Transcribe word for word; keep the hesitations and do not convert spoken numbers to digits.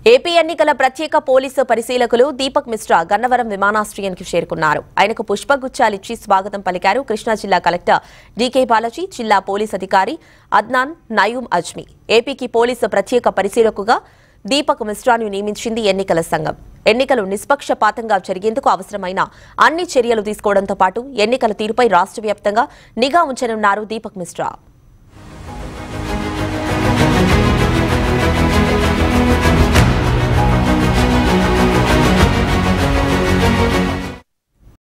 AP ఎన్నికల ప్రత్యేక police పరిశీలకులు దీపక్ మిశ్రా గన్నవరం విమానాశ్రయానికి చేరుకున్నారు. ఆయనకు పుష్పగుచ్చాలిచ్చి స్వాగతం పలికారు కృష్ణా జిల్లా కలెక్టర్ డీకే బాలాజీ, జిల్లా పోలీస్ అధికారి అద్నాన్ నయూమ్ అజ్మీ. ఏపీకి పోలీసు ప్రత్యేక పరిశీలకుగా దీపక్ మిశ్రాను నియమించింది ఎన్నికల సంఘం. ఎన్నికలు నిష్పక్షపాతంగా జరిగేందుకు అవసరమైన అన్ని చర్యలు తీసుకోవడంతో పాటు ఎన్నికల తీరుపై రాష్ట్ర వ్యాప్తంగా నిఘా ఉంచనున్నారు దీపక్ మిశ్రా.